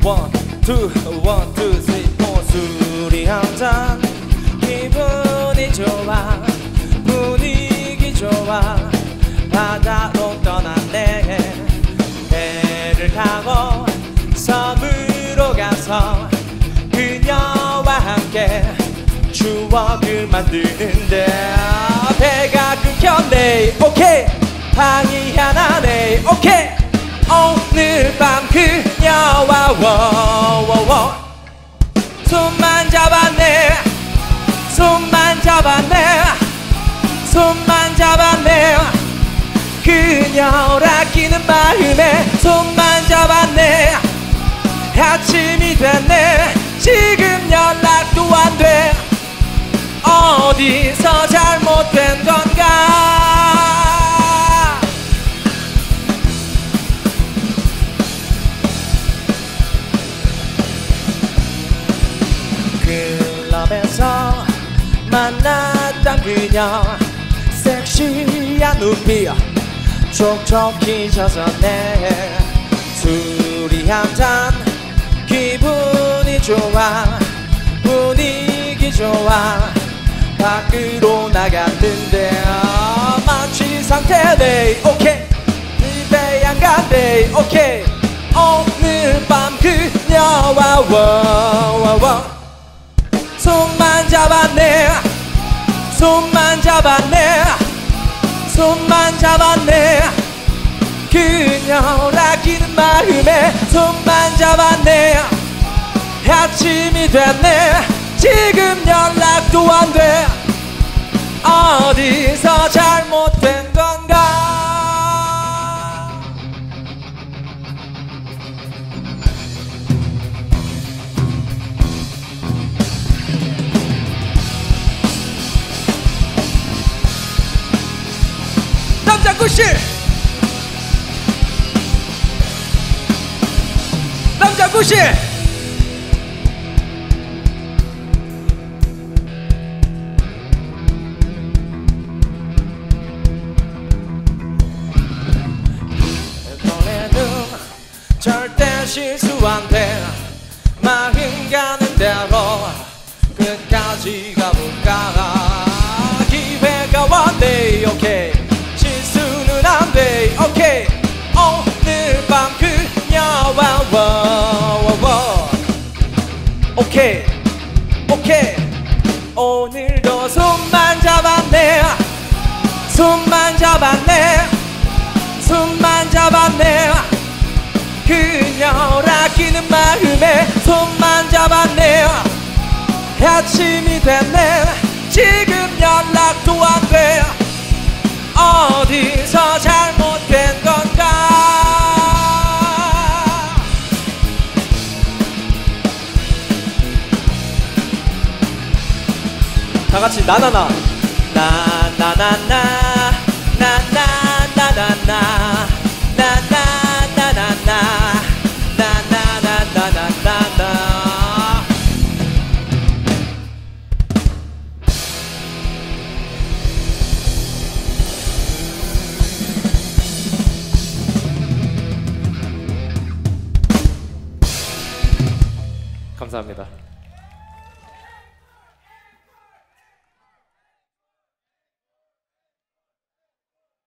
One, two, three, four. 술이 한잔 기분이 좋아 분위기 좋아 바다로 떠났네 배를 타고 섬으로 가서 그녀와 함께 추억을 만드는데 배가 끊겼네 오케이 방이 하나네 오케이 오늘 밤 그녀와 워워워 손만 잡았네 손만 잡았네 손만 잡았네 그녀를 아끼는 마음에 손만 잡았네 아침이 됐네 지금 연락도 안 돼 어디서 잘못된 건가 클럽에서 만났던 그녀 섹시한 눈빛 촉촉히 젖었네 술이 한잔 기분이 좋아 분위기 좋아 밖으로 나갔는데 마취 상태네 오케이 집에 안 간대 오케이 오늘 밤 그녀와 워워워 손만 잡았네 손만 잡았네 손만 잡았네 그녀를 아끼는 마음에 손만 잡았네 아침이 됐네 지금 연락도 안 돼 어디서 잘못된 건가 남자구씨 남자구씨 너네는 절대 실수 안 돼 마음 가는 대로 끝까지 가볼까 기회가 왔네 오케이 안돼 오케이 오늘 밤 그녀와 워워워 오케이 오케이 오늘도 손만 잡았네 손만 잡았네 손만 잡았네 그녀를 아끼는 마음에 손만 잡았네 아침이 됐네 지금 연락도 안 돼 어디서 잘못된 건가 다같이 나나나 나나나나 나나나나나 나나나나나 나나나나나나 감사합니다.